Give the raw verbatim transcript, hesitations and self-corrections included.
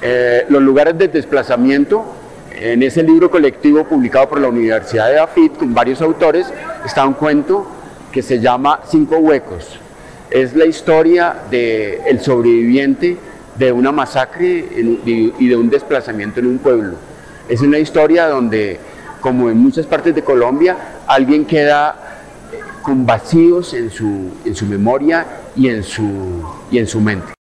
Eh, los lugares de desplazamiento, en ese libro colectivo publicado por la Universidad de Dafit con varios autores, está un cuento que se llama Cinco Huecos. Es la historia del sobreviviente de una masacre en, y de un desplazamiento en un pueblo. Es una historia donde, como en muchas partes de Colombia, alguien queda con vacíos en su, en su memoria y en su, y en su mente.